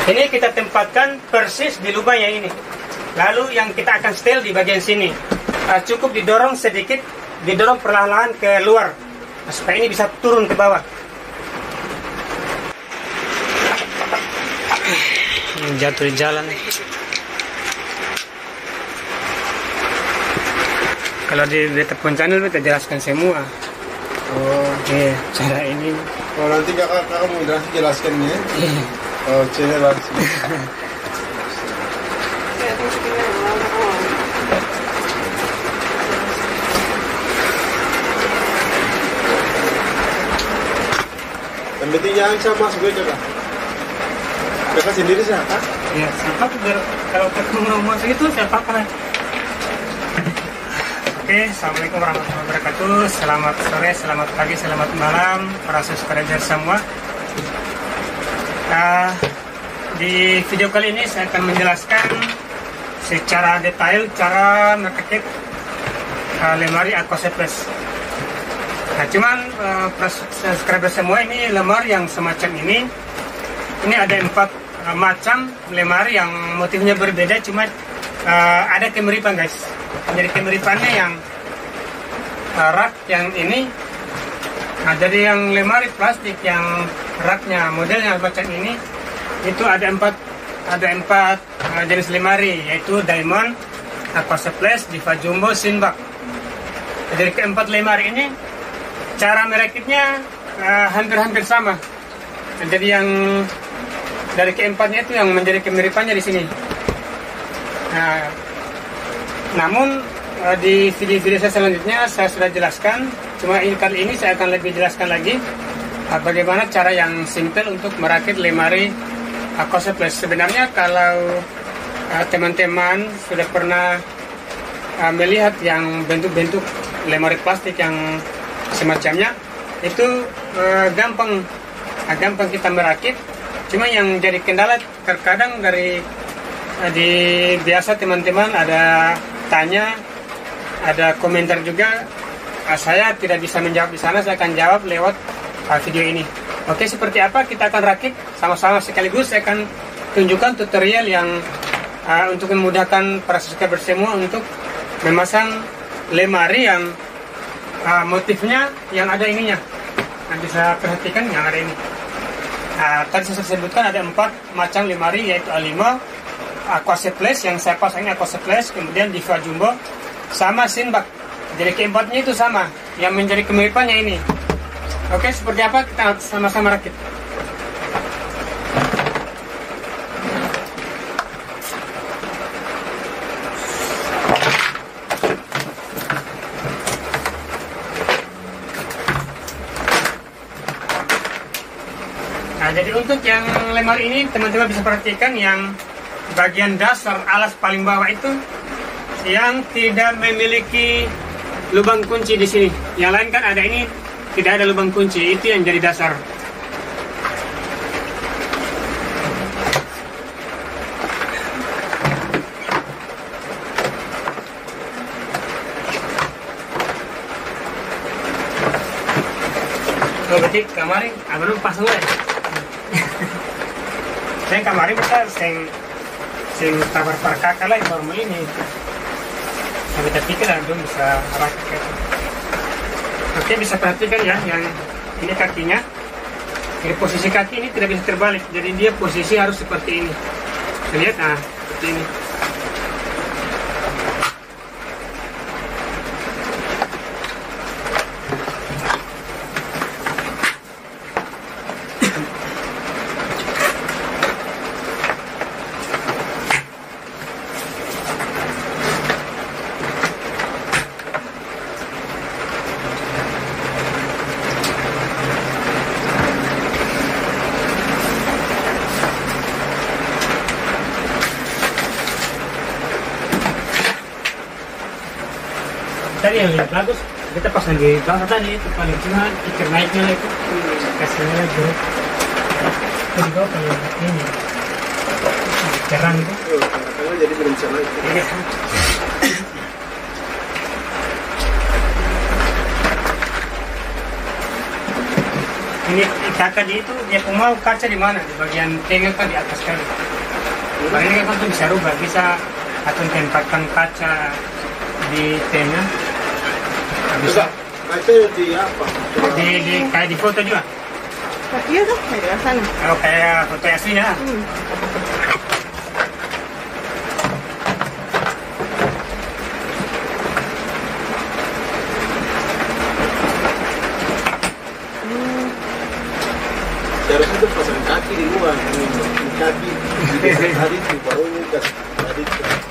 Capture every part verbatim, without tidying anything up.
Ini kita tempatkan persis di lubang yang ini. Lalu yang kita akan setel di bagian sini. Uh, cukup didorong sedikit, didorong perlahan-lahan ke luar, nah, supaya ini bisa turun ke bawah. Jatuh di jalan. Kalau di Betapun channel kita jelaskan semua. Oh, iya, cara ini. Oh, nanti kakak kakak mudah jelaskannya. Iya. Oh, channel langsung. Yang penting jangan sama gue coba. Kakak sendiri siapa? Ya, siapa tuh kalau ketemu masuk itu siapa kan? Oke, assalamualaikum warahmatullahi wabarakatuh. Selamat sore, selamat pagi, selamat malam para subscriber semua. Nah, di video kali ini saya akan menjelaskan secara detail cara merakit uh, lemari Aquacet Plus. Nah, cuman uh, para subscriber semua, ini lemari yang semacam ini. Ini ada empat uh, macam lemari yang motifnya berbeda, cuma uh, ada kemiripan guys. Jadi kemiripannya yang uh, rak yang ini, nah jadi yang lemari plastik yang raknya modelnya macam ini, itu ada empat ada empat uh, jenis lemari, yaitu Diamond, Aquacet Plus, Diva Jumbo, Sinbak. Jadi keempat lemari ini cara merakitnya hampir-hampir uh, sama. Nah, jadi yang dari keempatnya itu yang menjadi kemiripannya di sini. Nah, namun uh, di video-video saya selanjutnya saya sudah jelaskan, cuma ini kali ini saya akan lebih jelaskan lagi uh, bagaimana cara yang simple untuk merakit lemari Aquacet Plus. Sebenarnya kalau teman-teman uh, sudah pernah uh, melihat yang bentuk-bentuk lemari plastik yang semacamnya, itu uh, gampang uh, gampang kita merakit. Cuma yang jadi kendala terkadang dari uh, di biasa teman-teman ada tanya, ada komentar juga, uh, saya tidak bisa menjawab di sana, saya akan jawab lewat uh, video ini. Oke, seperti apa kita akan rakit sama-sama sekaligus. Saya akan tunjukkan tutorial yang uh, untuk memudahkan para subscriber semua untuk memasang lemari yang uh, motifnya yang ada ininya. Nah, bisa perhatikan yang ada ini. Nah, tadi saya sebutkan ada empat macam lemari, yaitu A lima, Aquacet Plus yang saya pasang ini Aquacet Plus, kemudian Diva Jumbo, sama Sinbak. Jadi keempatnya itu sama, yang menjadi kemiripannya ini. Oke, seperti apa kita sama-sama rakit. Nah, jadi untuk yang lemari ini teman-teman bisa perhatikan yang bagian dasar alas paling bawah itu yang tidak memiliki lubang kunci di sini. Yang lain kan ada ini, tidak ada lubang kunci, itu yang jadi dasar. Oh, berarti kemarin abang pasang ya? Saya kemarin bisa sing sing tabar parkaka lah baru ini. Tapi tapi kan belum bisa rakit. Oke, bisa perhatikan ya, yang ini kakinya. Jadi posisi kaki ini tidak bisa terbalik, jadi dia posisi harus seperti ini. Lihat, nah seperti ini. Tadi yang lihat bagus, kita pasang di bawah tadi itu paling cuma ikan naiknya itu kasihnya jeruk. Jadi bawah kalau ini cerang itu. Karena jadi belum bisa naik. Iya. Ini kakak di itu dia mau kaca di mana, di bagian tengah kan di atas kali. Kalau ini kan tuh bisa rubah, bisa atau tempatkan kaca di tengah. Bisa. Kaca di apa? Di, di kayak di foto juga. Tapi itu kayak sana. Oh kayak foto aslinya. Hmm. Harusnya itu pasang kaki di luar, di kaki, di tadi di barunya tadi.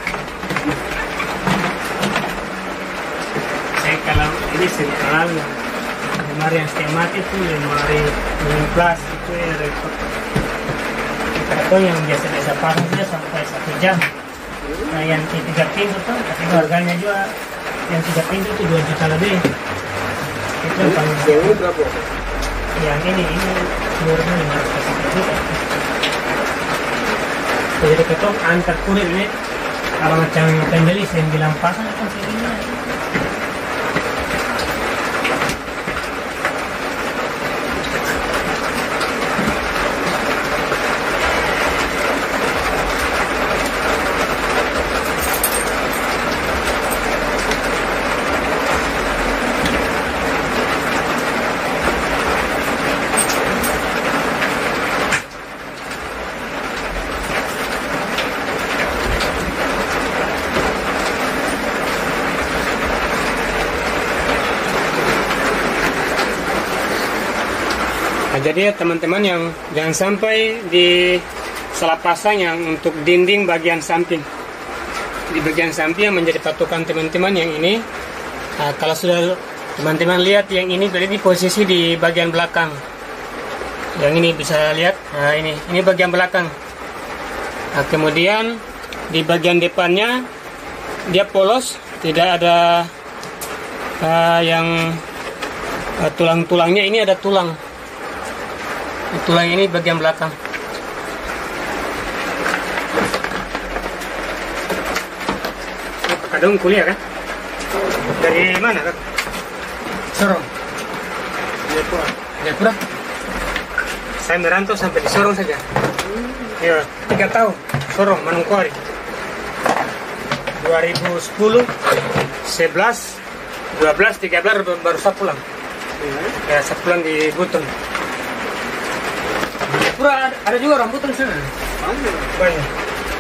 Saya kalau ini sentral lemari yang skematik itu lemari enam belas itu ya repot. Atau yang biasa-biasa pasang saja sampai satu jam. Nah yang tiga pintu tuh, tapi harganya juga yang tiga pintu itu dua juta lebih. Itu yang paling Yang berapa? yang ini ini seluruhnya lima ratus juta. Jadi kita antar kurir ini kalau macam pembeli saya bilang pasang kan segini. Nah, jadi teman-teman yang jangan sampai di salah pasang yang untuk dinding bagian samping. Di bagian samping yang menjadi patokan teman-teman yang ini. Nah, kalau sudah teman-teman lihat yang ini berarti posisi di bagian belakang. Yang ini bisa lihat. Nah, ini ini bagian belakang. Nah, kemudian di bagian depannya dia polos, tidak ada uh, yang uh, tulang-tulangnya. Ini ada tulang. Tulang ini bagian belakang. Kadang kuliah kan? Dari mana kan? Sorong. Jepura. Jepura. Saya merantau sampai di Sorong saja. Ya, tiga tahun. Sorong, Manokwari. dua ribu sepuluh, sebelas, dua belas, tiga belas baru saya pulang. Ya, saya pulang di Buton. Jepura ada, ada juga rambutan sana. Banyak.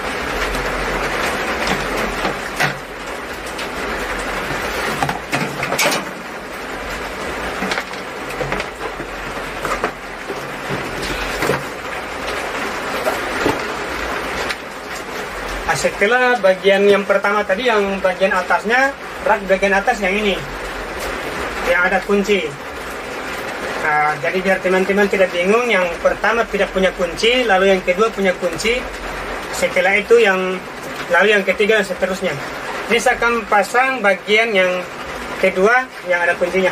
Nah, setelah bagian yang pertama tadi, yang bagian atasnya, rak bagian atas yang ini, yang ada kunci. Nah, jadi biar teman-teman tidak bingung, yang pertama tidak punya kunci, lalu yang kedua punya kunci, setelah itu yang, lalu yang ketiga dan seterusnya. Ini saya akan pasang bagian yang kedua yang ada kuncinya.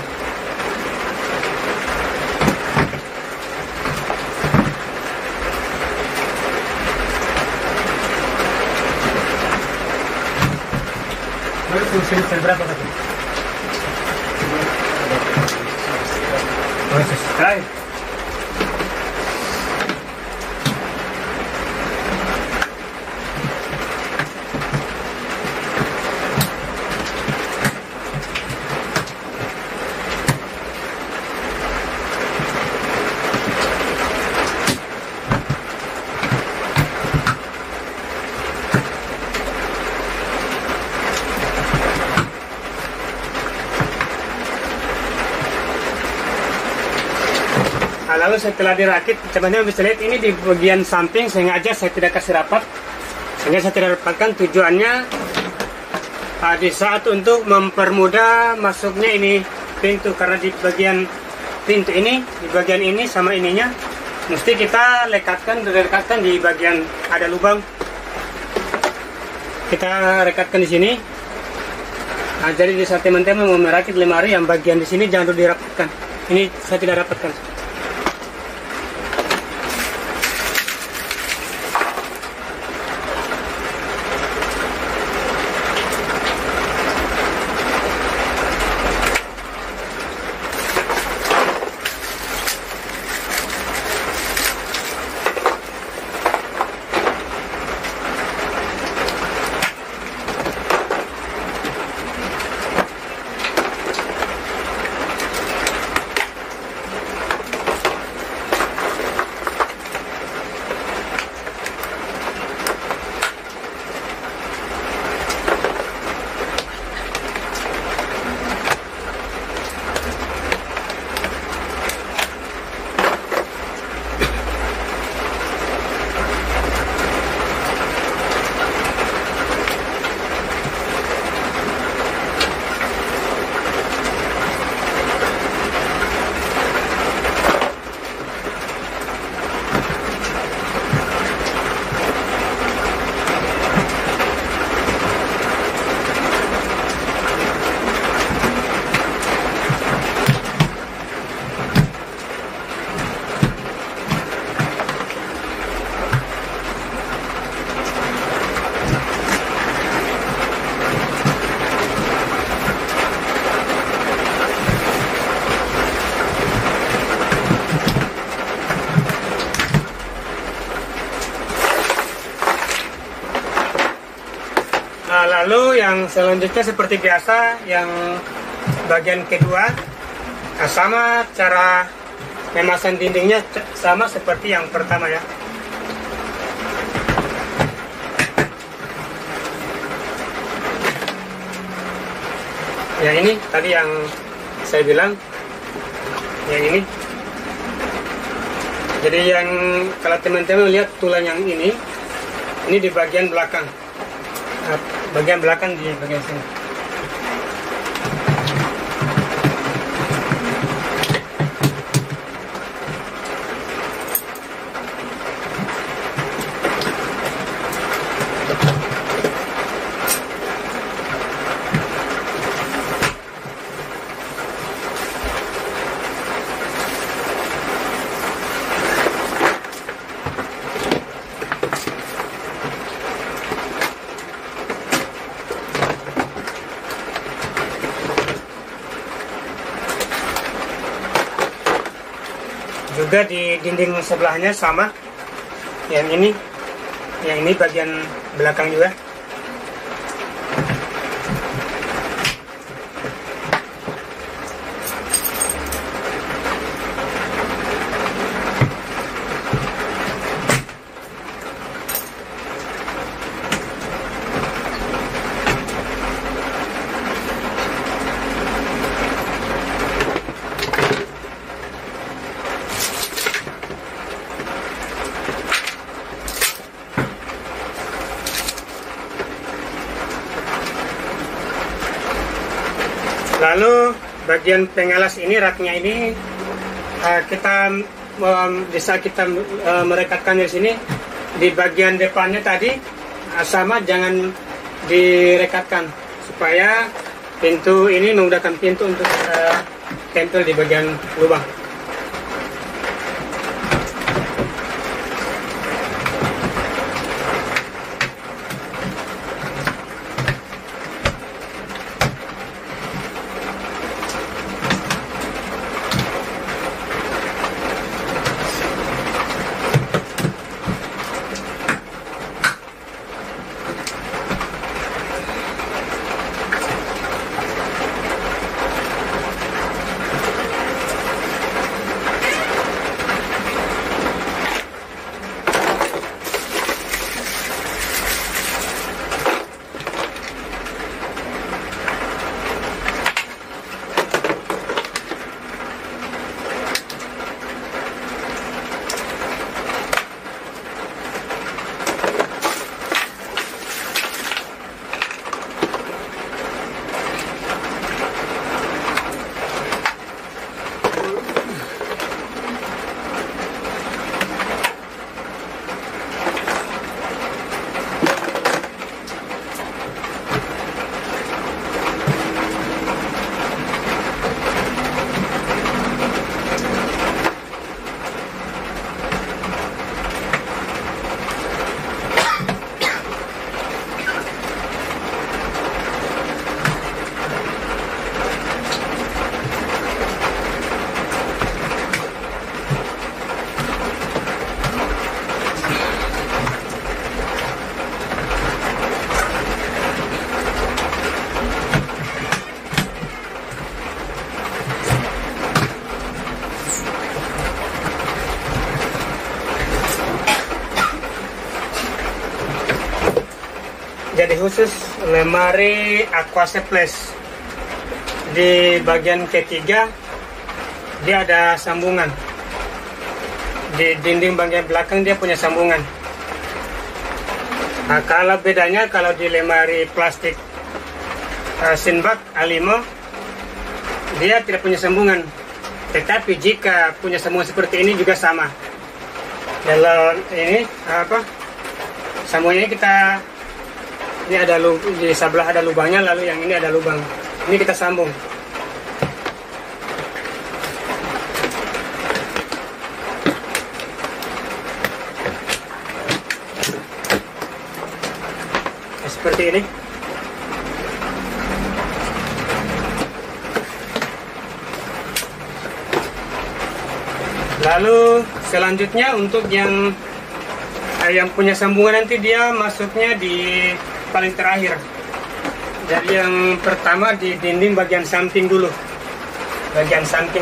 Baru fungsi berapa tadi? Oh, sesuai. Lalu setelah dirakit, teman-teman bisa lihat ini di bagian samping sengaja saya tidak kasih rapat, sehingga saya tidak rapatkan. Tujuannya uh, di saat untuk mempermudah masuknya ini pintu, karena di bagian pintu ini, di bagian ini sama ininya mesti kita lekatkan, rekatkan di bagian ada lubang. Kita rekatkan di sini. Nah, jadi di saat teman-teman mau merakit lemari yang bagian di sini jangan dulu dirapatkan. Ini saya tidak rapatkan. Nah, lalu yang selanjutnya seperti biasa, yang bagian kedua, nah, sama cara memasang dindingnya sama seperti yang pertama ya. Ya ini tadi yang saya bilang, yang ini. Jadi yang kalau teman-teman lihat tulang yang ini, ini di bagian belakang. Nah, bagian belakang di bagian sini. Juga di dinding sebelahnya sama, yang ini, yang ini bagian belakang juga. Lalu bagian pengalas ini, raknya ini uh, kita um, bisa kita uh, merekatkan di sini di bagian depannya tadi, uh, sama jangan direkatkan supaya pintu ini memudahkan pintu untuk uh, tempel di bagian lubang. Jadi khusus lemari Aquaseples di bagian ketiga dia ada sambungan. Di dinding bagian belakang dia punya sambungan. Nah, kalau bedanya kalau di lemari plastik uh, Sinbad A lima dia tidak punya sambungan. Tetapi jika punya sambungan seperti ini juga sama. Kalau ini apa? Sambungannya kita ini ada lub, di sebelah ada lubangnya, lalu yang ini ada lubang. Ini kita sambung. Nah, seperti ini. Lalu selanjutnya untuk yang eh, yang punya sambungan nanti dia masuknya di paling terakhir. Jadi yang pertama di dinding bagian samping dulu, bagian samping.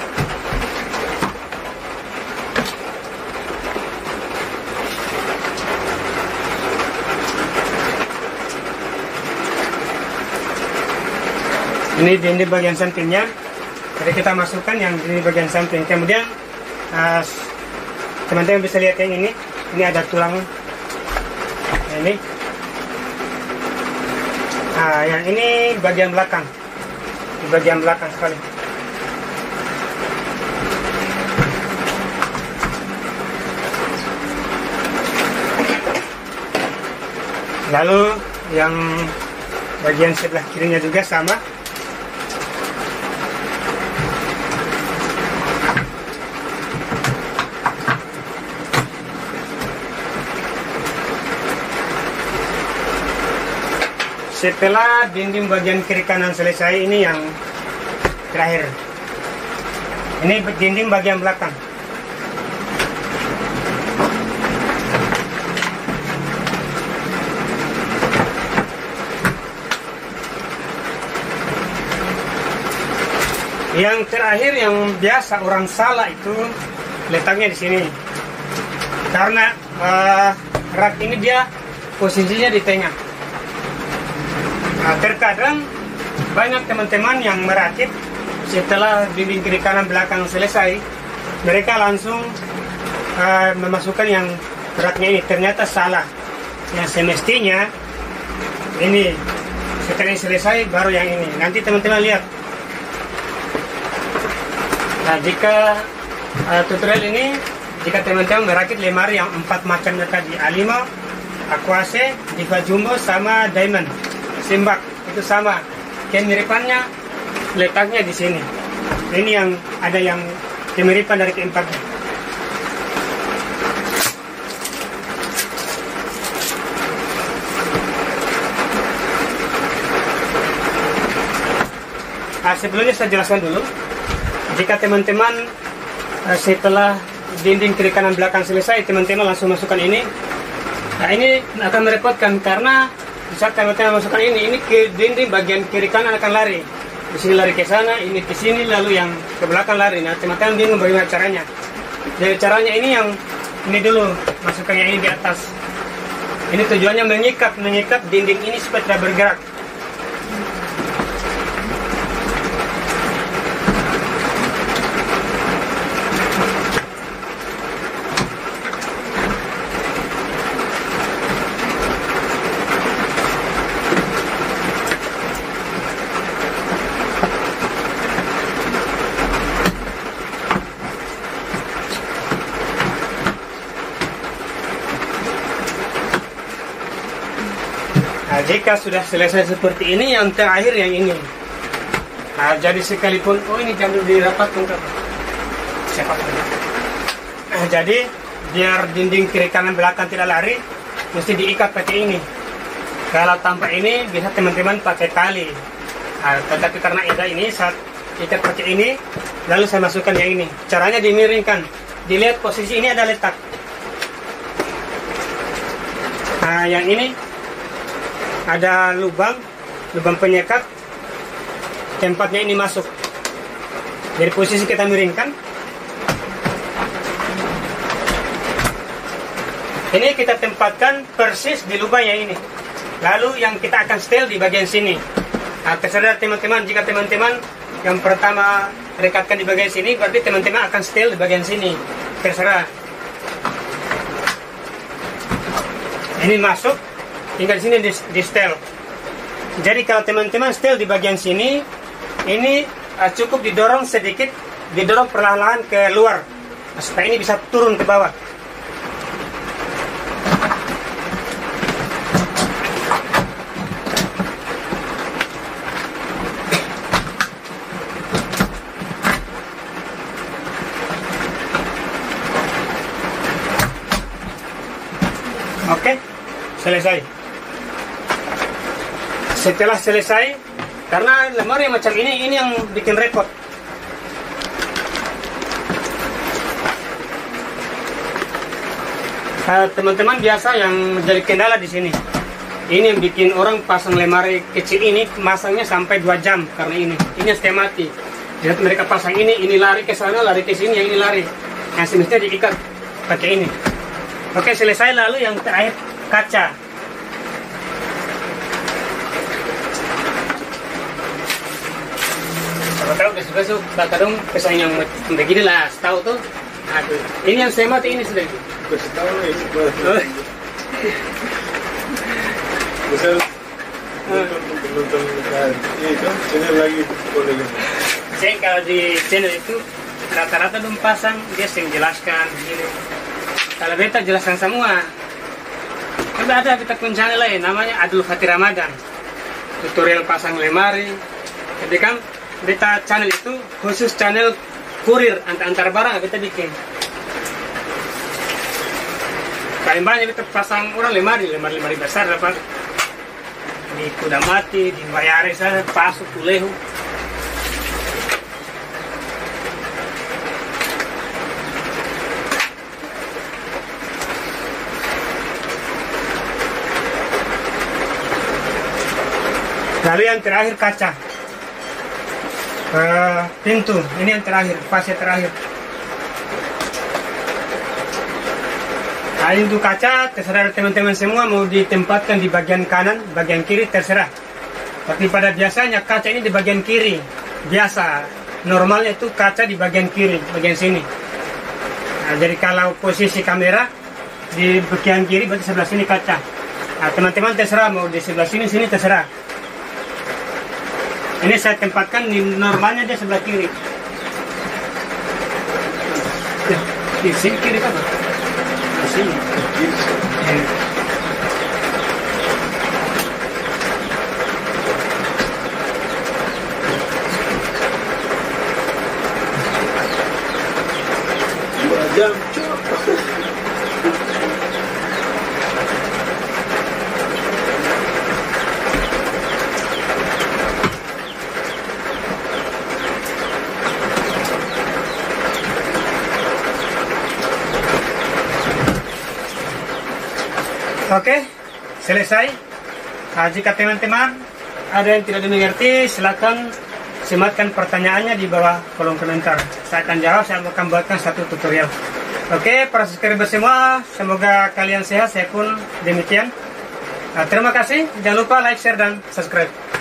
Ini dinding bagian sampingnya. Jadi kita masukkan yang di bagian samping. Kemudian teman-teman uh, bisa lihat yang ini. Ini ada tulang. Ini. Nah, yang ini bagian belakang. Di bagian belakang sekali. Lalu yang bagian sebelah kirinya juga sama. Setelah dinding bagian kiri kanan selesai, ini yang terakhir. Ini dinding bagian belakang. Yang terakhir yang biasa orang salah itu letaknya di sini. Karena uh, rak ini dia posisinya di tengah. Nah, terkadang banyak teman-teman yang merakit setelah dinding kiri kanan belakang selesai, mereka langsung uh, memasukkan yang raknya ini. Ternyata salah. Yang semestinya ini setelah ini selesai baru yang ini. Nanti teman-teman lihat. Nah, jika uh, tutorial ini, jika teman-teman merakit lemari yang empat macamnya tadi, A lima, Aquace, Diva Jumbo, sama Diamond, Simbak, itu sama. Kemiripannya letaknya di sini. Ini yang ada yang kemiripan dari keempatnya. Nah, sebelumnya saya jelaskan dulu. Jika teman-teman uh, setelah dinding kiri kanan belakang selesai, teman-teman langsung masukkan ini. Nah, ini akan merepotkan karena saat teman-teman masukkan ini, ini ke dinding bagian kiri kanan akan lari. Di sini lari ke sana, ini ke sini, lalu yang ke belakang lari. Nah, teman-teman bingung bagaimana caranya. Jadi caranya ini yang ini dulu, masukkan yang ini di atas. Ini tujuannya mengikat, mengikat dinding ini supaya tidak bergerak. Nah, jika sudah selesai seperti ini, yang terakhir yang ini. Nah, jadi sekalipun, oh ini jangan dirapatkan kan? Siapa tahu. Nah, jadi biar dinding kiri kanan belakang tidak lari, mesti diikat pakai ini. Kalau tanpa ini, bisa teman-teman pakai tali. Nah, tetapi karena ada ini, saat ikat pakai ini, lalu saya masukkan yang ini. Caranya dimiringkan. Dilihat posisi ini ada letak. Nah, yang ini ada lubang, lubang penyekat, tempatnya ini masuk. Dari posisi kita miringkan, ini kita tempatkan persis di lubang yang ini. Lalu yang kita akan setel di bagian sini. Nah, terserah teman-teman, jika teman-teman yang pertama rekatkan di bagian sini, berarti teman-teman akan setel di bagian sini. Terserah. Ini masuk, tinggal di sini di, di setel. Jadi kalau teman-teman setel di bagian sini, ini uh, cukup didorong sedikit, didorong perlahan-lahan ke luar, supaya ini bisa turun ke bawah. Oke, selesai. Setelah selesai, karena lemari yang macam ini, ini yang bikin repot. Teman-teman uh, biasa yang menjadi kendala di sini, Ini yang bikin orang pasang lemari kecil ini masangnya sampai dua jam karena ini. Ini setengah mati. Jadi mereka pasang ini, ini lari ke sana, lari ke sini, yang ini lari. Yang semestinya diikat pakai ini. Oke, selesai. Lalu yang terakhir kaca. Kalau tahu besok-besok bakal dong pesan yang begini lah, tahu tuh. Aduh, ini yang saya mati ini sudah. Kasih tahu nih. Misal nonton itu channel lagi boleh gitu. Saya kalau di channel itu rata-rata dong pasang dia sering jelaskan begini. Kalau beta jelaskan semua. Tapi ada kita pun channel lain namanya Abdul Fatih Ramadan. Tutorial pasang lemari. Jadi kan beta channel itu khusus channel kurir antar-antar barang beta bikin. Paling banyak kita pasang orang lemari, lemari-lemari besar dapat di kuda mati, di bayare sana, pasuk, kulehu. Lalu yang terakhir kaca. Uh, pintu, ini yang terakhir, fase terakhir. Nah, untuk kaca, terserah teman-teman semua mau ditempatkan di bagian kanan, bagian kiri, terserah. Tapi pada biasanya kaca ini di bagian kiri. Biasa, normalnya itu kaca di bagian kiri, bagian sini. Nah, jadi kalau posisi kamera di bagian kiri, berarti sebelah sini kaca. Nah, teman-teman terserah mau di sebelah sini, sini terserah. Ini saya tempatkan di normalnya dia sebelah kiri. Di sini kiri apa? Di sini. Eh. Dua jam. Oke, selesai. Nah, jika teman-teman ada yang tidak dimengerti, silakan sematkan pertanyaannya di bawah kolom komentar. Saya akan jawab, saya akan buatkan satu tutorial. Oke, para subscriber semua, semoga kalian sehat, saya pun demikian. Nah, terima kasih, jangan lupa like, share, dan subscribe.